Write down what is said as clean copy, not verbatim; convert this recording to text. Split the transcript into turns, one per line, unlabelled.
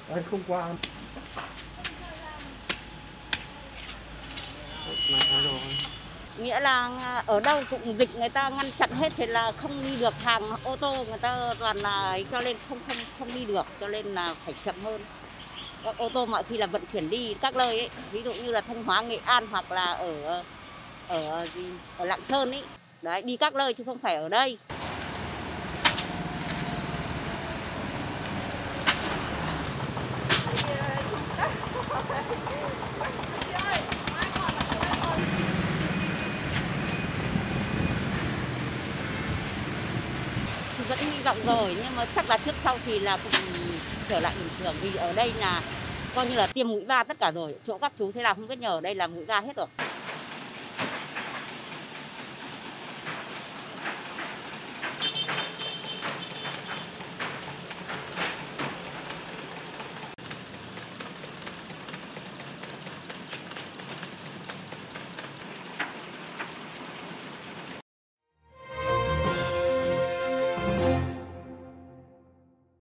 Anh không qua.
Nghĩa là ở đâu cũng dịch người ta ngăn chặn hết thì là không đi được, hàng ô tô người ta toàn là ấy, cho nên không đi được, cho nên là phải chậm hơn. Các ô tô mọi khi là vận chuyển đi các nơi ấy, ví dụ như là Thanh Hóa, Nghệ An hoặc là ở Lạng Sơn ấy. Đấy, đi các nơi chứ không phải ở đây. Thì vẫn hy vọng rồi, nhưng mà chắc là trước sau thì là cũng trở lại bình thường, vì ở đây là coi như là tiêm mũi 3 tất cả rồi. Chỗ các chú thế nào không biết, nhờ ở đây là mũi 3 hết rồi.